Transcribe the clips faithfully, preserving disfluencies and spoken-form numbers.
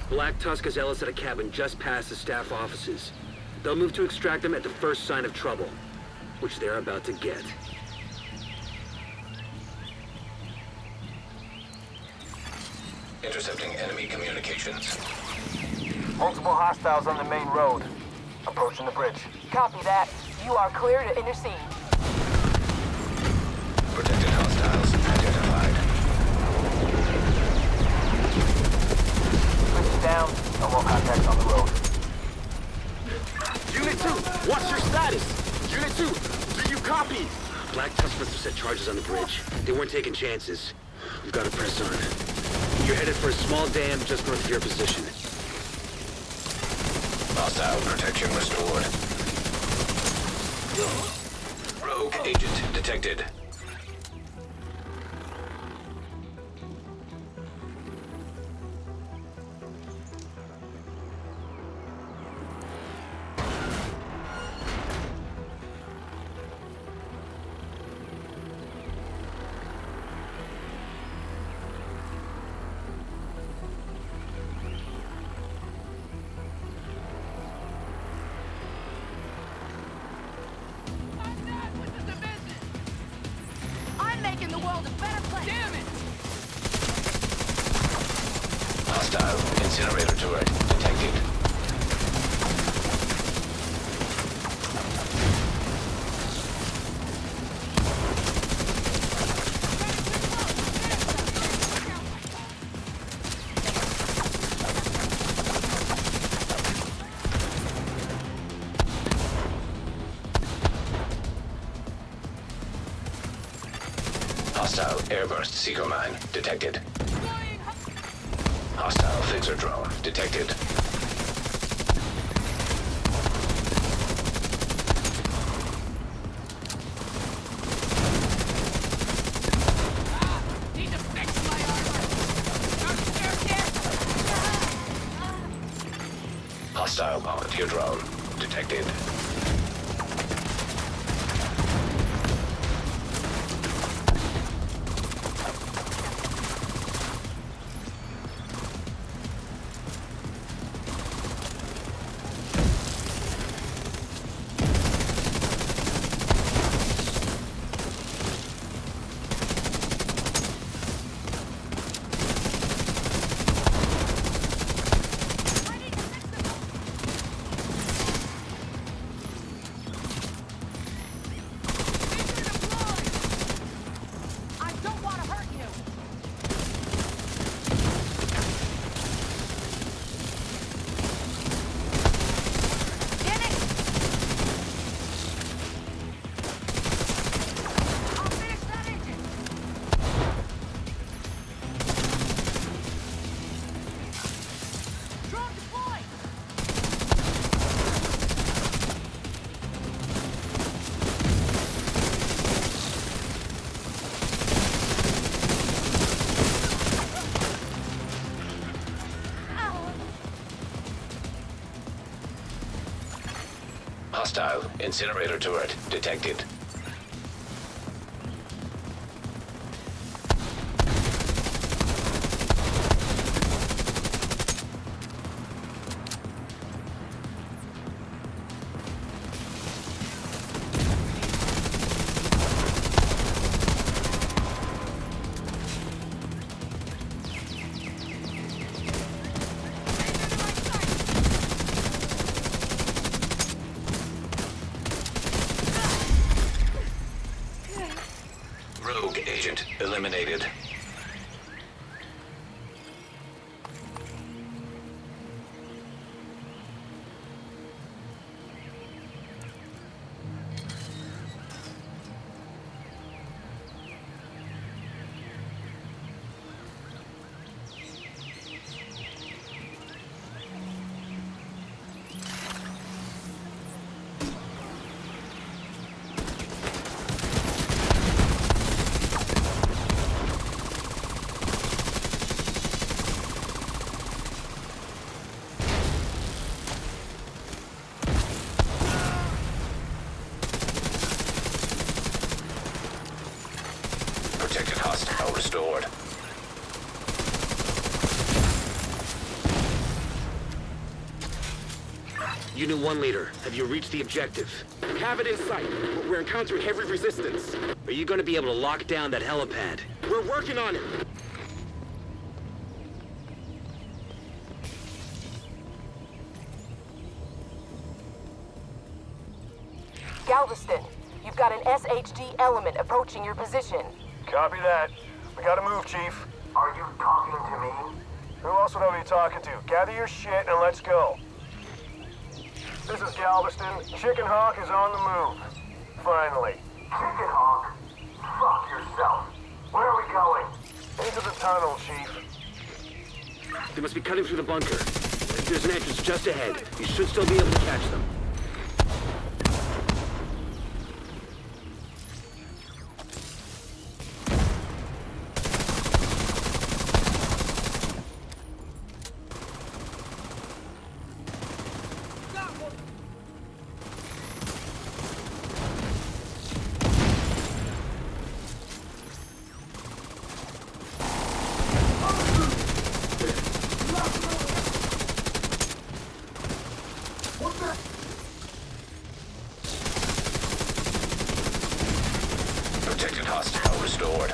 Black Tusk has Ellis at a cabin just past the staff offices. They'll move to extract them at the first sign of trouble, which they're about to get. Intercepting enemy communications. Multiple hostiles on the main road. Approaching the bridge. Copy that. You are clear to intercede. Protected hostiles identified. Switch down. No more contacts on the road. Unit two, what's your status? Unit two, do you copy? Black Tusk must have set charges on the bridge. They weren't taking chances. We've got to press on. You're headed for a small dam just north of your position. Hostile protection restored. Rogue agent detected. Making the world a better place. Damn it! Hostile incinerator turret detected. Hostile airburst seeker mine detected. Hostile fixer drone detected. Ah, need to fix my armor. Hostile volunteer drone detected. Hostile incinerator turret detected. Rogue agent eliminated. Protected hostile restored. Unit one leader, have you reached the objective? We have it in sight, but we're encountering heavy resistance. Are you gonna be able to lock down that helipad? We're working on it. Galveston, you've got an S H D element approaching your position. Copy that. We gotta move, Chief. Are you talking to me? Who else would I be talking to? Gather your shit and let's go. This is Galveston. Chicken Hawk is on the move. Finally. Chicken Hawk? Fuck yourself. Where are we going? Into the tunnel, Chief. They must be cutting through the bunker. There's an entrance just ahead. You should still be able to catch them. Protected hostile restored.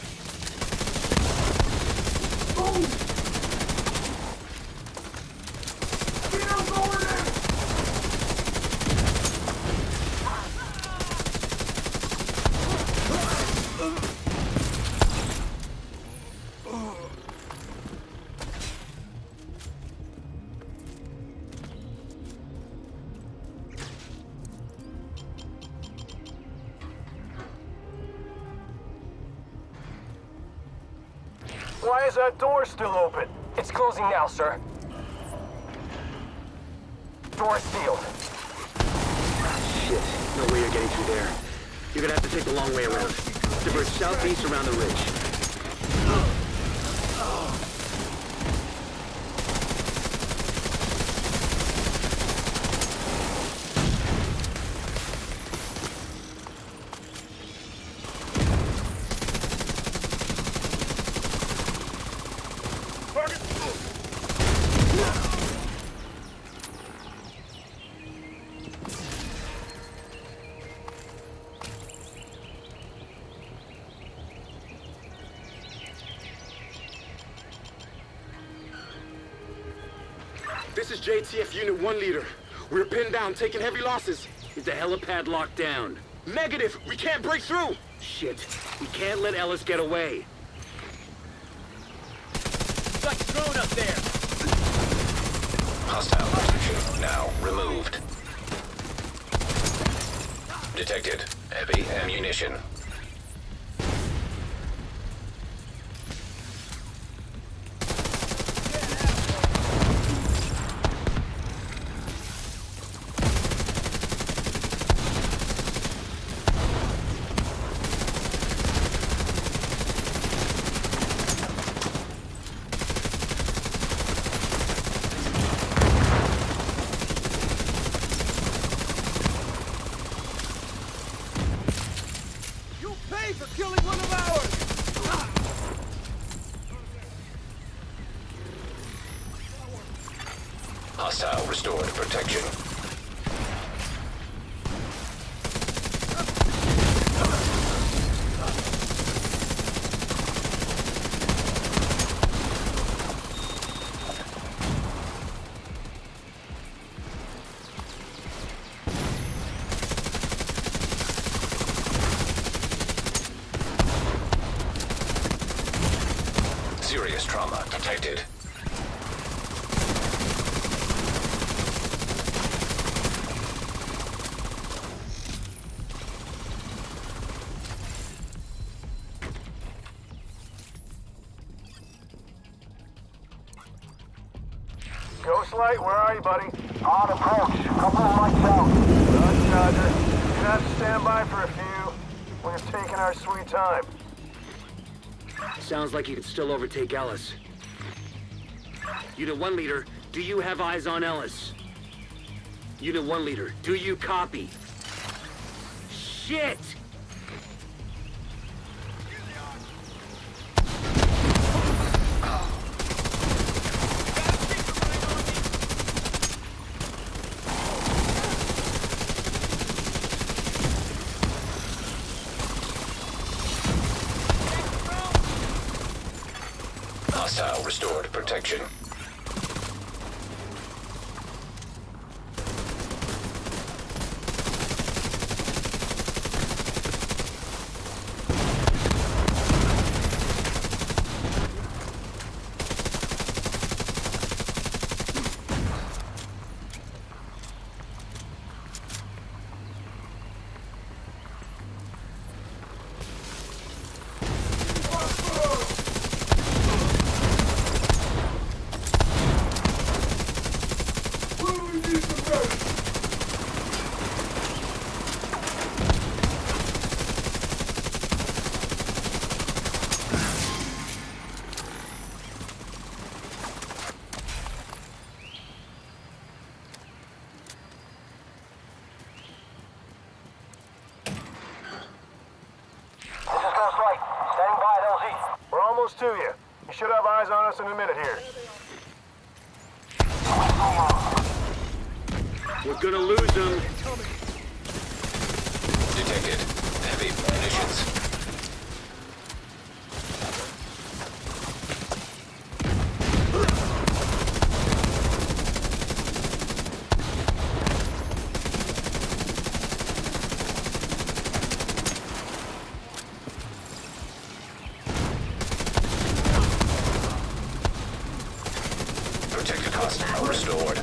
Why is that door still open? It's closing now, sir. Door sealed. Shit, no way you're getting through there. You're gonna have to take the long way around. Diverge southeast around the ridge. This is J T F Unit one leader. We're pinned down, taking heavy losses. Is the helipad locked down? Negative! We can't break through! Shit, we can't let Ellis get away. Like drone up there! Hostile position now removed. Detected. Heavy ammunition. Killing one of ours! Hostile restored protection. Serious trauma detected. Ghostlight, where are you, buddy? On approach. Couple of lights out. Roger, Roger. You're gonna have to stand by for a few. We're taking our sweet time. Sounds like you could still overtake Ellis. Unit one leader, do you have eyes on Ellis? Unit one leader, do you copy? Shit! Hostile restored protection. To you. You should have eyes on us in a minute here. We're gonna lose them. Detected. Heavy munitions. Protected hostile restored.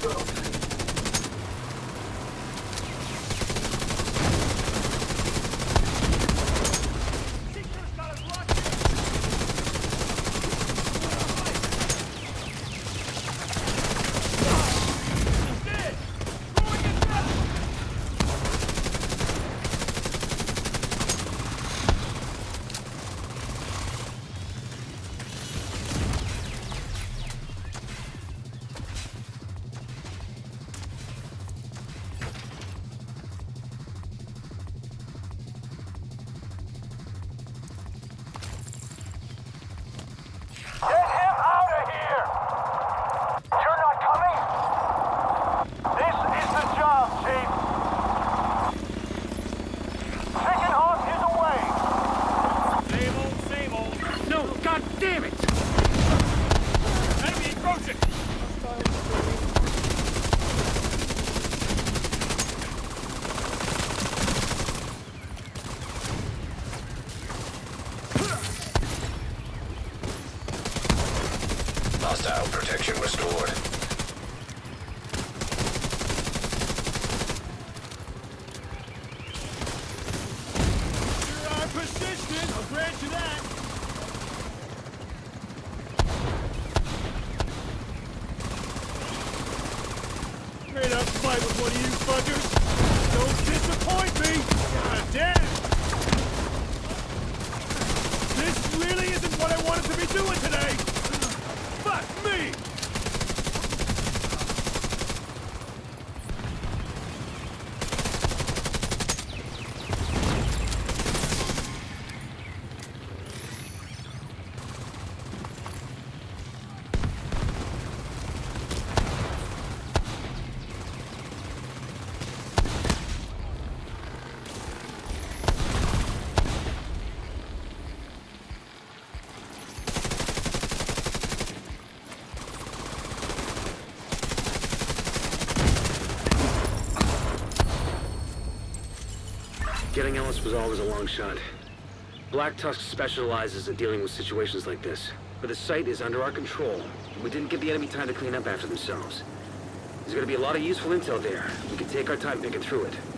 Get him out of here! You're not coming? This is the job, Chief. Chicken Hawk is away. Same old, same old. No, god damn it! Enemy approaching! Hostile protection restored. You're our persistent, I'll grant you that. Straight up fight with one of you fuckers. Don't disappoint me. God damn. This really isn't what I wanted to be doing today. Fuck me! Getting Ellis was always a long shot. Black Tusk specializes in dealing with situations like this. But the site is under our control. We didn't give the enemy time to clean up after themselves. There's gonna be a lot of useful intel there. We can take our time picking through it.